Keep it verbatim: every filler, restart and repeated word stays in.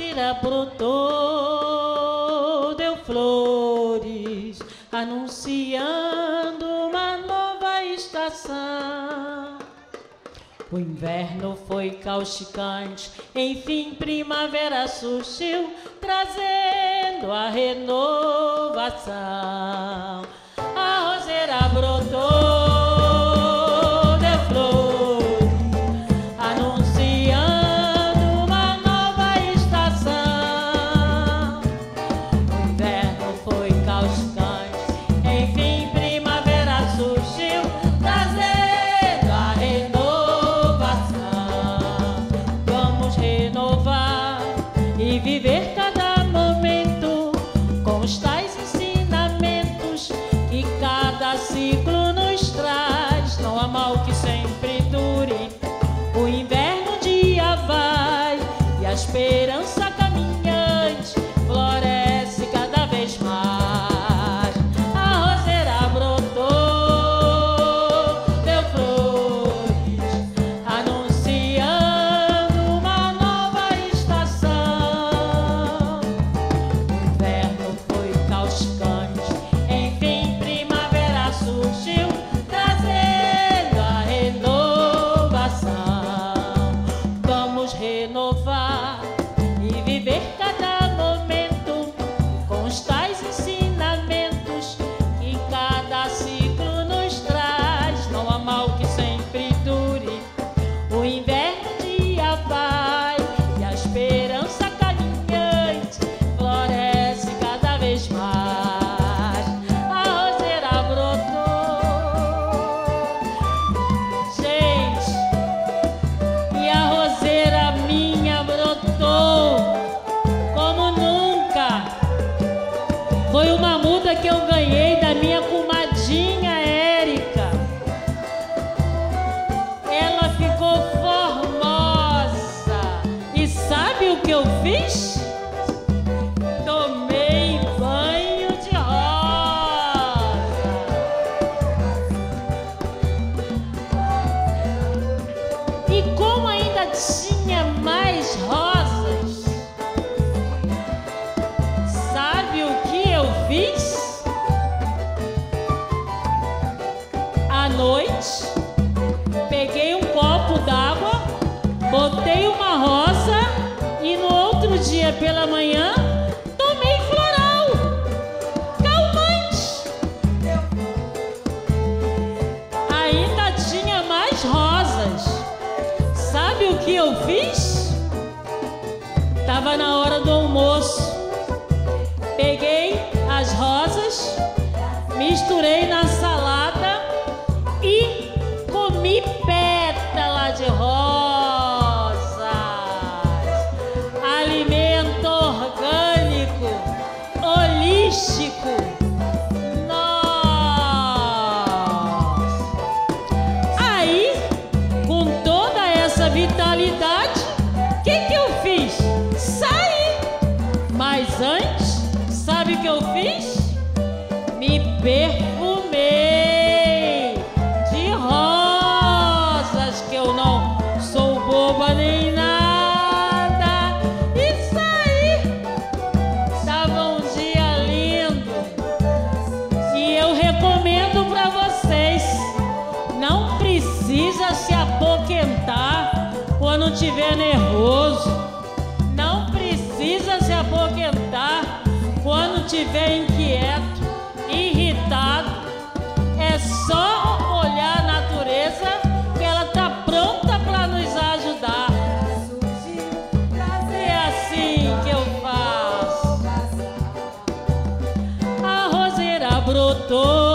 roseira brotou, deu flores, anunciando uma nova estação. O inverno foi causticante, enfim primavera surgiu, trazendo a renovação. A roseira brotou, viver cada momento com os tais ensinamentos que cada ciclo nos traz. Não há mal que sempre dure, o inverno um dia vai e a esperança caminhante floresce cada vez mais. A roseira brotou, deu flores, anunciando uma nova estação. Enfim, primavera surgiu, trazendo a renovação. Vamos renovar e viver cada momento com os tais ensinamentos que cada ciclo nos traz. Não há mal que sempre dure, o inverno um dia vai e a esperança caminhante floresce cada vez mais. Foi uma muda que eu ganhei da minha comadinha Érica. Ela ficou formosa. E sabe o que eu fiz? Tomei banho de rosa. E como ainda tinha mais rosas, sabe o que eu fiz? À noite, peguei um copo d'água, botei uma rosa e no outro dia pela manhã tomei floral calmante. Ainda tinha mais rosas. Sabe o que eu fiz? Tava na hora do almoço. Peguei as rosas, misturei na salada e comi pétala de rosas. Alimento orgânico, holístico. Nossa! Aí, com toda essa vitalidade, o que que eu fiz? Saí! Mas antes, sabe o que eu fiz? Me perfumei de rosas, que eu não sou boba nem nada. E saí. Tava um dia lindo. E eu recomendo pra vocês: não precisa se apoquentar quando tiver nervoso. Não precisa se apoquentar quando tiver inquieto, irritado. É só olhar a natureza que ela tá pronta para nos ajudar. É assim que eu faço. A roseira brotou,